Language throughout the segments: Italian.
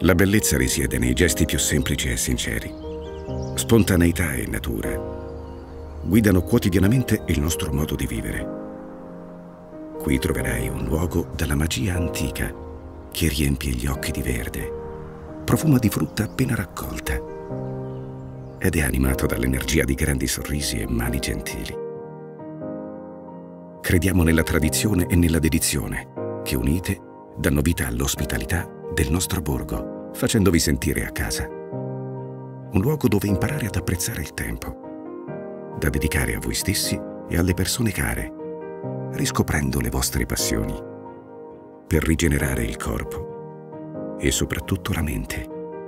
La bellezza risiede nei gesti più semplici e sinceri. Spontaneità e natura guidano quotidianamente il nostro modo di vivere. Qui troverai un luogo dalla magia antica che riempie gli occhi di verde, profuma di frutta appena raccolta ed è animato dall'energia di grandi sorrisi e mani gentili. Crediamo nella tradizione e nella dedizione che, unite, danno vita all'ospitalità del nostro borgo, facendovi sentire a casa. Un luogo dove imparare ad apprezzare il tempo, da dedicare a voi stessi e alle persone care, riscoprendo le vostre passioni, per rigenerare il corpo e soprattutto la mente,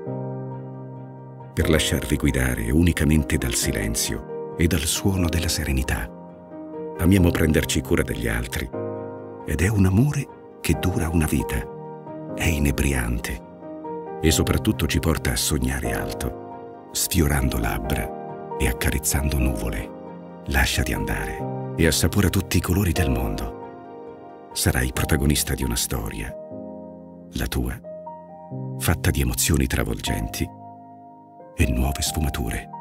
per lasciarvi guidare unicamente dal silenzio e dal suono della serenità. Amiamo prenderci cura degli altri ed è un amore che dura una vita, è inebriante e soprattutto ci porta a sognare alto, sfiorando labbra e accarezzando nuvole. Lasciati andare e assapora tutti i colori del mondo. Sarai protagonista di una storia, la tua, fatta di emozioni travolgenti e nuove sfumature.